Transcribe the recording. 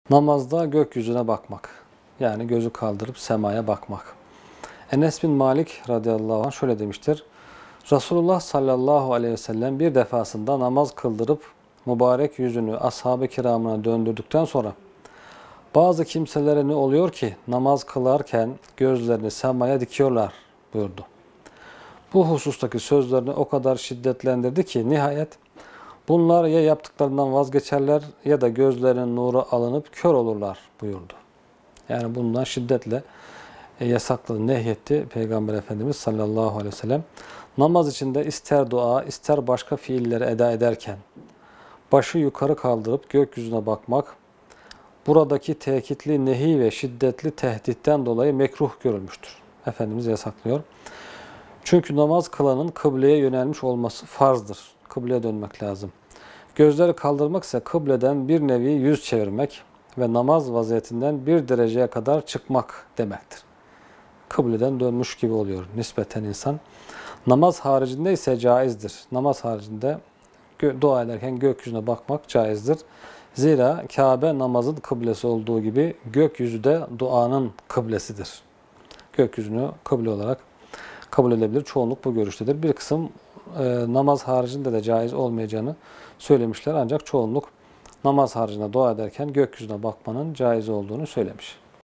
Namazda gökyüzüne bakmak. Yani gözü kaldırıp semaya bakmak. Enes bin Malik radıyallahu anh şöyle demiştir. Resulullah sallallahu aleyhi ve sellem bir defasında namaz kıldırıp mübarek yüzünü ashab-ı kiramına döndürdükten sonra bazı kimselere ne oluyor ki namaz kılarken gözlerini semaya dikiyorlar buyurdu. Bu husustaki sözlerini o kadar şiddetlendirdi ki nihayet bunlar ya yaptıklarından vazgeçerler ya da gözlerinin nuru alınıp kör olurlar buyurdu. Yani bundan şiddetle yasakladı, nehyetti Peygamber Efendimiz sallallahu aleyhi ve sellem. Namaz içinde ister dua, ister başka fiilleri eda ederken başı yukarı kaldırıp gökyüzüne bakmak, buradaki tekitli nehi ve şiddetli tehditten dolayı mekruh görülmüştür. Efendimiz yasaklıyor. Çünkü namaz kılanın kıbleye yönelmiş olması farzdır. Kıbleye dönmek lazım. Gözleri kaldırmak ise kıbleden bir nevi yüz çevirmek ve namaz vaziyetinden bir dereceye kadar çıkmak demektir. Kıbleden dönmüş gibi oluyor nispeten insan. Namaz haricinde ise caizdir. Namaz haricinde dua ederken gökyüzüne bakmak caizdir. Zira Kabe namazın kıblesi olduğu gibi gökyüzü de duanın kıblesidir. Gökyüzünü kıble olarak kabul edebilir. Çoğunluk bu görüştedir. Bir kısım namaz haricinde de caiz olmayacağını söylemişler. Ancak çoğunluk namaz haricinde dua ederken gökyüzüne bakmanın caiz olduğunu söylemiş.